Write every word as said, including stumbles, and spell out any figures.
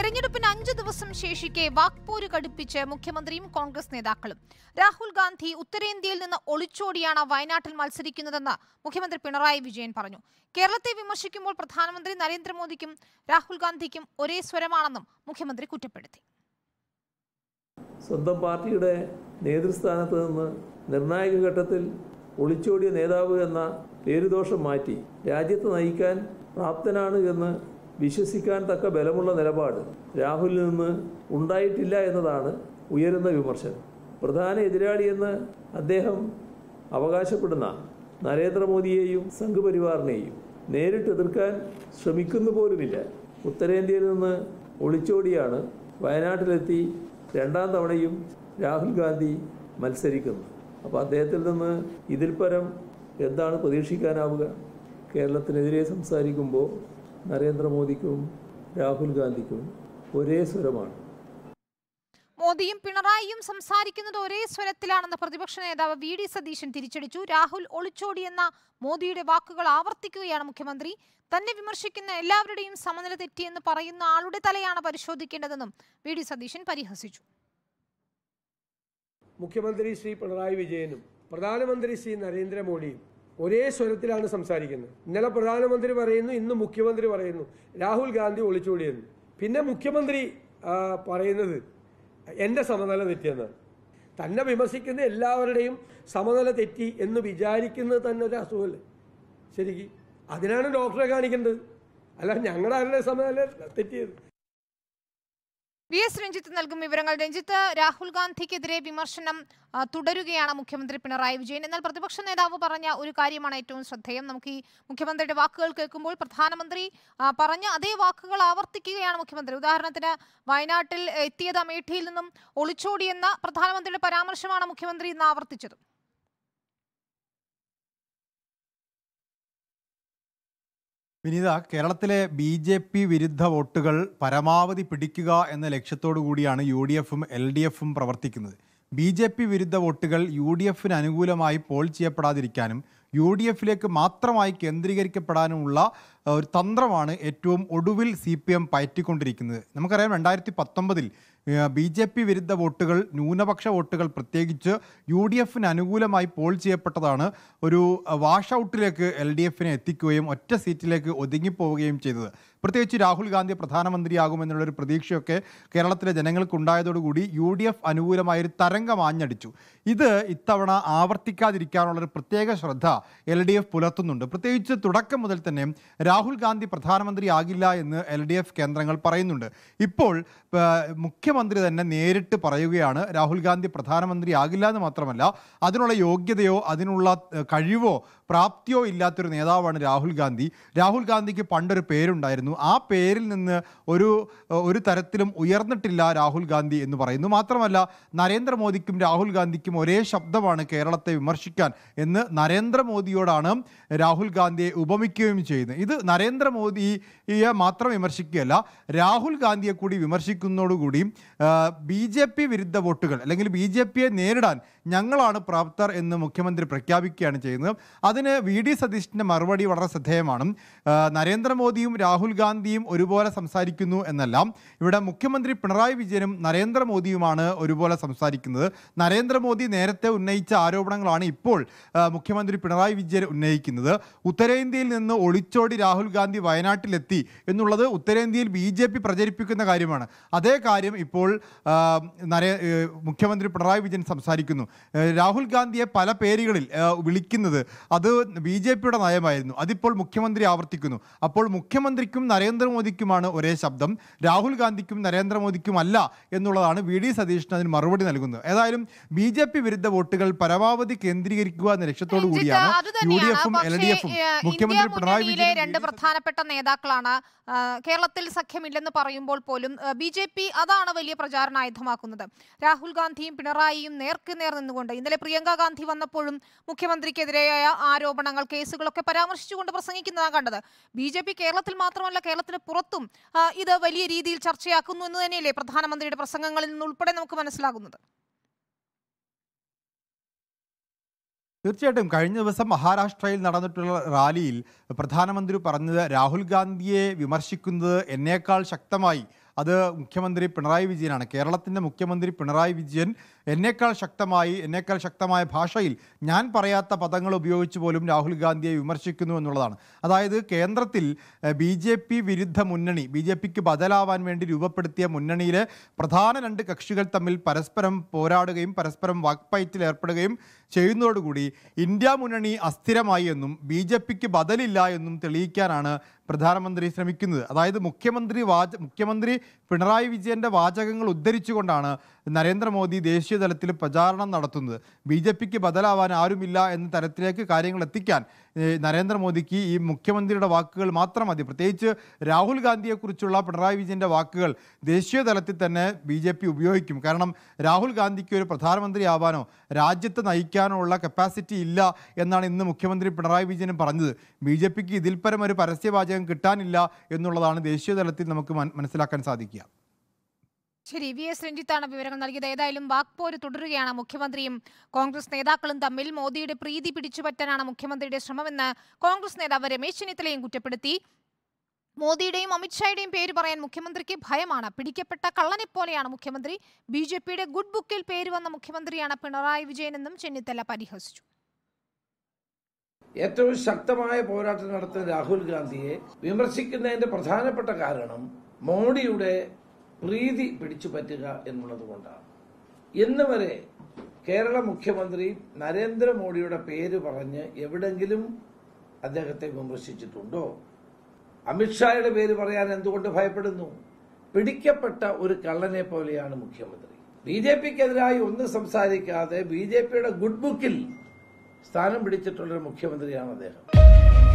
തെരഞ്ഞെടുപ്പിന് അഞ്ചു ദിവസം ശേഷിക്കെ വാക്പോര് കടുപ്പിച്ച് മുഖ്യമന്ത്രിയും കോൺഗ്രസ് നേതാക്കളും. രാഹുൽ ഗാന്ധി ഉത്തരേന്ത്യയിൽ നിന്ന് ഒളിച്ചോടിയാണ് വയനാട്ടിൽ മത്സരിക്കുന്നതെന്ന് മുഖ്യമന്ത്രി പിണറായി വിജയൻ പറഞ്ഞു. കേരളത്തെ വിമർശിക്കുമ്പോൾ പ്രധാനമന്ത്രി നരേന്ദ്രമോദിക്കും രാഹുൽ ഗാന്ധിക്കും ഒരേ സ്വരമാണെന്നും മുഖ്യമന്ത്രി കുറ്റപ്പെടുത്തി. സ്വന്തം പാർട്ടിയുടെ നേതൃസ്ഥാനത്ത് നിന്ന് നിർണായക ഘട്ടത്തിൽ ഒളിച്ചോടിയ നേതാവ് എന്ന പേരുദോഷം മാറ്റി രാജ്യത്തെ നയിക്കാൻ പ്രാപ്തനാണ് എന്ന് വിശ്വസിക്കാൻ തക്ക ബലമുള്ള നിലപാട് രാഹുലിൽ നിന്ന് ഉണ്ടായിട്ടില്ല എന്നതാണ് ഉയരുന്ന വിമർശനം. പ്രധാന എതിരാളിയെന്ന് അദ്ദേഹം അവകാശപ്പെടുന്ന നരേന്ദ്രമോദിയെയും സംഘപരിവാറിനെയും നേരിട്ട് എതിർക്കാൻ ശ്രമിക്കുന്നു പോലുമില്ല. ഉത്തരേന്ത്യയിൽ നിന്ന് ഒളിച്ചോടിയാണ് വയനാട്ടിലെത്തി രണ്ടാം തവണയും രാഹുൽ ഗാന്ധി മത്സരിക്കുന്നത്. അപ്പോൾ അദ്ദേഹത്തിൽ നിന്ന് ഇതിൽ പരം എന്താണ് പ്രതീക്ഷിക്കാനാവുക? കേരളത്തിനെതിരെ സംസാരിക്കുമ്പോൾ നരേന്ദ്രമോദിക്കും രാഹുൽ ഗാന്ധിക്കും ഒരേ സ്വരമാണ്. മോദിയും പിണറായിയും സംസാരിക്കുന്നത് ഒരേ സ്വരത്തിലാണെന്ന് പ്രതിപക്ഷ നേതാവ് വി ഡി സതീശൻ തിരിച്ചടിച്ചു. രാഹുൽ ഒളിച്ചോടിയെന്ന മോദിയുടെ വാക്കുകൾ ആവർത്തിക്കുകയാണ് മുഖ്യമന്ത്രി. തന്നെ വിമർശിക്കുന്ന എല്ലാവരുടെയും സമനില തെറ്റിയെന്ന് പറയുന്ന ആളുടെ തലയാണ് പരിശോധിക്കേണ്ടതെന്നും വി ഡി സതീശൻ പരിഹസിച്ചു. മുഖ്യമന്ത്രി ശ്രീ പിണറായി വിജയനും പ്രധാനമന്ത്രി ശ്രീ നരേന്ദ്രമോദിയും ഒരേ സ്വരത്തിലാണ് സംസാരിക്കുന്നത്. ഇന്നലെ പ്രധാനമന്ത്രി പറയുന്നു, ഇന്ന് മുഖ്യമന്ത്രി പറയുന്നു രാഹുൽ ഗാന്ധി ഒളിച്ചോടിയെന്ന്. പിന്നെ മുഖ്യമന്ത്രി പറയുന്നത് എൻ്റെ സമനില തെറ്റിയെന്നാണ്. തന്നെ വിമർശിക്കുന്ന എല്ലാവരുടെയും സമനില തെറ്റി എന്ന് വിചാരിക്കുന്നത് തന്നെ ഒരു അസുഖമല്ലേ ശരിക്കും? അതിനാണ് ഡോക്ടറെ കാണിക്കേണ്ടത്, അല്ല ഞങ്ങളുടെ സമനില തെറ്റിയത്. വി എസ് രഞ്ജിത്ത് നൽകും വിവരങ്ങൾ. രഞ്ജിത്ത്, രാഹുൽ ഗാന്ധിക്കെതിരെ വിമർശനം തുടരുകയാണ് മുഖ്യമന്ത്രി പിണറായി വിജയൻ. എന്നാൽ പ്രതിപക്ഷ നേതാവ് പറഞ്ഞ ഒരു കാര്യമാണ് ഏറ്റവും ശ്രദ്ധേയം. നമുക്ക് ഈ മുഖ്യമന്ത്രിയുടെ വാക്കുകൾ കേൾക്കുമ്പോൾ പ്രധാനമന്ത്രി പറഞ്ഞ അതേ വാക്കുകൾ ആവർത്തിക്കുകയാണ് മുഖ്യമന്ത്രി. ഉദാഹരണത്തിന് വയനാട്ടിൽ എത്തിയത് അമേഠിയിൽ നിന്നും ഒളിച്ചോടിയെന്ന പ്രധാനമന്ത്രിയുടെ പരാമർശമാണ് മുഖ്യമന്ത്രി ഇന്ന് ആവർത്തിച്ചത്. വിനീത, കേരളത്തിലെ ബി ജെ പി വിരുദ്ധ വോട്ടുകൾ പരമാവധി പിടിക്കുക എന്ന ലക്ഷ്യത്തോടു കൂടിയാണ് യു ഡി എഫും എൽ ഡി എഫും പ്രവർത്തിക്കുന്നത്. ബി ജെ പി വിരുദ്ധ വോട്ടുകൾ യു ഡി എഫിന് അനുകൂലമായി പോൾ ചെയ്യപ്പെടാതിരിക്കാനും യു ഡി എഫിലേക്ക് മാത്രമായി കേന്ദ്രീകരിക്കപ്പെടാനുമുള്ള ഒരു തന്ത്രമാണ് ഏറ്റവും ഒടുവിൽ സി പി എം പയറ്റിക്കൊണ്ടിരിക്കുന്നത്. നമുക്കറിയാം, രണ്ടായിരത്തി പത്തൊമ്പതിൽ ബി ജെ പി വിരുദ്ധ വോട്ടുകൾ, ന്യൂനപക്ഷ വോട്ടുകൾ പ്രത്യേകിച്ച് യു ഡി എഫിന് അനുകൂലമായി പോൾ ചെയ്യപ്പെട്ടതാണ് ഒരു വാഷ് ഔട്ടിലേക്ക് എൽ ഡി എഫിനെ എത്തിക്കുകയും ഒറ്റ സീറ്റിലേക്ക് ഒതുങ്ങിപ്പോവുകയും ചെയ്തത്. പ്രത്യേകിച്ച് രാഹുൽ ഗാന്ധി പ്രധാനമന്ത്രിയാകുമെന്നുള്ളൊരു പ്രതീക്ഷയൊക്കെ കേരളത്തിലെ ജനങ്ങൾക്കുണ്ടായതോടുകൂടി യു ഡി എഫ് അനുകൂലമായൊരു തരംഗം ആഞ്ഞടിച്ചു. ഇത് ഇത്തവണ ആവർത്തിക്കാതിരിക്കാനുള്ളൊരു പ്രത്യേക ശ്രദ്ധ എൽ ഡി എഫ് പുലർത്തുന്നുണ്ട്. പ്രത്യേകിച്ച് തുടക്കം മുതൽ തന്നെ രാഹുൽ ഗാന്ധി പ്രധാനമന്ത്രിയാകില്ല എന്ന് എൽ ഡി എഫ് കേന്ദ്രങ്ങൾ പറയുന്നുണ്ട്. ഇപ്പോൾ മുഖ്യമന്ത്രി തന്നെ നേരിട്ട് പറയുകയാണ് രാഹുൽ ഗാന്ധി പ്രധാനമന്ത്രിയാകില്ല എന്ന് മാത്രമല്ല, അതിനുള്ള യോഗ്യതയോ അതിനുള്ള കഴിവോ പ്രാപ്തിയോ ഇല്ലാത്തൊരു നേതാവാണ് രാഹുൽ ഗാന്ധി. രാഹുൽ ഗാന്ധിക്ക് പണ്ടൊരു പേരുണ്ടായിരുന്നു, ആ പേരിൽ നിന്ന് ഒരു ഒരു തരത്തിലും ഉയർന്നിട്ടില്ല രാഹുൽ ഗാന്ധി എന്ന് പറയുന്നു. മാത്രമല്ല, നരേന്ദ്രമോദിക്കും രാഹുൽ ഗാന്ധിക്കും ഒരേ ശബ്ദമാണ് കേരളത്തെ വിമർശിക്കാൻ എന്ന് നരേന്ദ്രമോദിയോടാണ് രാഹുൽ ഗാന്ധിയെ ഉപമിക്കുകയും ചെയ്യുന്നത്. ഇത് നരേന്ദ്രമോദിയെ മാത്രം വിമർശിക്കുകയല്ല, രാഹുൽ ഗാന്ധിയെ കൂടി വിമർശിക്കുന്നതോടുകൂടി ബി ജെ പി വിരുദ്ധ വോട്ടുകൾ അല്ലെങ്കിൽ ബി ജെ പിയെ നേരിടാൻ ഞങ്ങളാണ് പ്രാപ്തർ എന്ന് മുഖ്യമന്ത്രി പ്രഖ്യാപിക്കുകയാണ് ചെയ്യുന്നത്. അതിന് വി ഡി സതീശൻ്റെ മറുപടി വളരെ ശ്രദ്ധേയമാണ്. നരേന്ദ്രമോദിയും രാഹുൽ ഗാന്ധിയും ഒരുപോലെ സംസാരിക്കുന്നു എന്നല്ല, ഇവിടെ മുഖ്യമന്ത്രി പിണറായി വിജയനും നരേന്ദ്രമോദിയുമാണ് ഒരുപോലെ സംസാരിക്കുന്നത്. നരേന്ദ്രമോദി നേരത്തെ ഉന്നയിച്ച ആരോപണങ്ങളാണ് ഇപ്പോൾ മുഖ്യമന്ത്രി പിണറായി വിജയൻ ഉന്നയിക്കുന്നത്. ഉത്തരേന്ത്യയിൽ നിന്ന് ഒളിച്ചോടി രാഹുൽ ഗാന്ധി വയനാട്ടിലെത്തി എന്നുള്ളത് ഉത്തരേന്ത്യയിൽ ബി ജെ പി പ്രചരിപ്പിക്കുന്ന കാര്യമാണ്. അതേ കാര്യം ഇപ്പോൾ നരേ മുഖ്യമന്ത്രി പിണറായി വിജയൻ സംസാരിക്കുന്നു. രാഹുൽ ഗാന്ധിയെ പല പേരുകളിൽ വിളിക്കുന്നത് അത് ബി ജെ പിയുടെ നയമായിരുന്നു, അതിപ്പോൾ മുഖ്യമന്ത്രി ആവർത്തിക്കുന്നു. അപ്പോൾ മുഖ്യമന്ത്രിക്കും നരേന്ദ്രമോദിക്കുമാണ് ഒരേ ശബ്ദം, രാഹുൽ ഗാന്ധിക്കും നരേന്ദ്രമോദിക്കും അല്ല എന്നുള്ളതാണ് വി ഡി സതീശൻ അതിന് മറുപടി നൽകുന്നത്. ഏതായാലും ബി ജെ പി വിരുദ്ധ വോട്ടുകൾ പരമാവധി കേന്ദ്രീകരിക്കുക എന്ന ലക്ഷ്യത്തോടു കൂടിയാണ് യു ഡി എഫും എൽ ഡി എഫും മുഖ്യമന്ത്രി പിണറായി വിജയൻ രണ്ട് പ്രധാനപ്പെട്ട നേതാക്കളാണ്. കേരളത്തിൽ സഖ്യമില്ലെന്ന് പറയുമ്പോൾ പോലും ബി ജെ പി അതാണ് വലിയ പ്രചാരണായുധമാക്കുന്നത്. രാഹുൽ ഗാന്ധിയും പിണറായിയും നേർക്ക് നേർ നിന്നുകൊണ്ട് ഇന്നലെ പ്രിയങ്ക ഗാന്ധി വന്നപ്പോഴും മുഖ്യമന്ത്രിക്കെതിരെയായ ആരോപണങ്ങൾ, കേസുകളൊക്കെ പരാമർശിച്ചുകൊണ്ട് പ്രസംഗിക്കുന്നതാണ് കണ്ടത്. ബി ജെ പി കേരളത്തിൽ മാത്രമല്ല കേരളത്തിന് പുറത്തും ഇത് വലിയ രീതിയിൽ ചർച്ചയാക്കുന്നു എന്ന് തന്നെയല്ലേ പ്രധാനമന്ത്രിയുടെ പ്രസംഗങ്ങളിൽ നിന്നുൾപ്പെടെ നമുക്ക് മനസ്സിലാകുന്നത്? തീർച്ചയായിട്ടും കഴിഞ്ഞ ദിവസം മഹാരാഷ്ട്രയിൽ നടന്നിട്ടുള്ള റാലിയിൽ പ്രധാനമന്ത്രി പറഞ്ഞത് രാഹുൽ ഗാന്ധിയെ വിമർശിക്കുന്നത് എന്നേക്കാൾ ശക്തമായി അത് മുഖ്യമന്ത്രി പിണറായി വിജയനാണ്. കേരളത്തിൻ്റെ മുഖ്യമന്ത്രി പിണറായി വിജയൻ എന്നേക്കാൾ ശക്തമായി എന്നേക്കാൾ ശക്തമായ ഭാഷയിൽ ഞാൻ പറയാത്ത പദങ്ങൾ ഉപയോഗിച്ച് പോലും രാഹുൽ ഗാന്ധിയെ വിമർശിക്കുന്നു എന്നുള്ളതാണ്. അതായത് കേന്ദ്രത്തിൽ ബി ജെ പി വിരുദ്ധ മുന്നണി, ബി ജെ പിക്ക് ബദലാവാൻ വേണ്ടി രൂപപ്പെടുത്തിയ മുന്നണിയിലെ പ്രധാന രണ്ട് കക്ഷികൾ തമ്മിൽ പരസ്പരം പോരാടുകയും പരസ്പരം വാക്പയറ്റിൽ ഏർപ്പെടുകയും ചെയ്യുന്നതോടുകൂടി ഇന്ത്യ മുന്നണി അസ്ഥിരമായി എന്നും ബി ജെ പിക്ക് ബദലില്ല എന്നും തെളിയിക്കാനാണ് പ്രധാനമന്ത്രി ശ്രമിക്കുന്നത്. അതായത് മുഖ്യമന്ത്രി വാച മുഖ്യമന്ത്രി പിണറായി വിജയൻ്റെ വാചകങ്ങൾ ഉദ്ധരിച്ചുകൊണ്ടാണ് നരേന്ദ്രമോദി ദേശീയ തലത്തിൽ പ്രചാരണം നടത്തുന്നത്. ബി ജെ പിക്ക് ബദലാവാൻ ആരുമില്ല എന്ന തരത്തിലേക്ക് കാര്യങ്ങൾ എത്തിക്കാൻ നരേന്ദ്രമോദിക്ക് ഈ മുഖ്യമന്ത്രിയുടെ വാക്കുകൾ മാത്രം മതി. പ്രത്യേകിച്ച് രാഹുൽ ഗാന്ധിയെക്കുറിച്ചുള്ള പിണറായി വിജയൻ്റെ വാക്കുകൾ ദേശീയ തലത്തിൽ തന്നെ ബി ജെ പി ഉപയോഗിക്കും. കാരണം രാഹുൽ ഗാന്ധിക്ക് ഒരു പ്രധാനമന്ത്രി ആവാനോ രാജ്യത്ത് നയിക്കാനോ ഉള്ള കപ്പാസിറ്റി ഇല്ല എന്നാണ് ഇന്ന് മുഖ്യമന്ത്രി പിണറായി വിജയനും പറഞ്ഞത്. ബി ജെ പിക്ക് ഇതിൽ പരം ഒരു പരസ്യവാചകം കിട്ടാനില്ല എന്നുള്ളതാണ് ദേശീയ തലത്തിൽ നമുക്ക് മനസ്സിലാക്കാൻ സാധിക്കുക. ശരി, വി എസ് രഞ്ജിത്താണ് വിവരങ്ങൾ നൽകിയത്. ഏതായാലും വാക്പോര് തുടരുകയാണ് മുഖ്യമന്ത്രിയും കോൺഗ്രസ് നേതാക്കളും തമ്മിൽ. മോദിയുടെ പ്രീതി പിടിച്ചുപറ്റാനാണ് മുഖ്യമന്ത്രിയുടെ ശ്രമമെന്ന് കോൺഗ്രസ് നേതാവ് രമേശ് ചെന്നിത്തലയും കുറ്റപ്പെടുത്തി. മോദിയുടെയും അമിത്ഷായുടെയും പേര് പറയാൻ മുഖ്യമന്ത്രിക്ക് ഭയമാണ്. പിടിക്കപ്പെട്ട കള്ളനെ പോലെയാണ് മുഖ്യമന്ത്രി. ബി ജെ പിയുടെ ഗുഡ് ബുക്കിൽ പേര് വന്ന മുഖ്യമന്ത്രിയാണ് പിണറായി വിജയനെന്നും ചെന്നിത്തല പരിഹസിച്ചു. ഏറ്റവും ശക്തമായ പോരാട്ടം നടത്തുന്ന രാഹുൽ ഗാന്ധിയെ വിമർശിക്കുന്നതിന്റെ പ്രധാനപ്പെട്ട കാരണം മോഡിയുടെ പ്രീതി പിടിച്ചു പറ്റുക എന്നുള്ളത് കൊണ്ടാണ്. ഇന്ന് വരെ കേരള മുഖ്യമന്ത്രി നരേന്ദ്രമോദിയുടെ പേര് പറഞ്ഞ് എവിടെങ്കിലും അദ്ദേഹത്തെ വിമർശിച്ചിട്ടുണ്ടോ? അമിത്ഷായുടെ പേര് പറയാൻ എന്തുകൊണ്ട് ഭയപ്പെടുന്നു? പിടിക്കപ്പെട്ട ഒരു കള്ളനെ പോലെയാണ് മുഖ്യമന്ത്രി. ബി ജെ പിക്കെതിരായി ഒന്നും സംസാരിക്കാതെ ബി ജെ പിയുടെ ഗുഡ് ബുക്കിൽ സ്ഥാനം പിടിച്ചിട്ടുള്ളൊരു മുഖ്യമന്ത്രിയാണ് അദ്ദേഹം.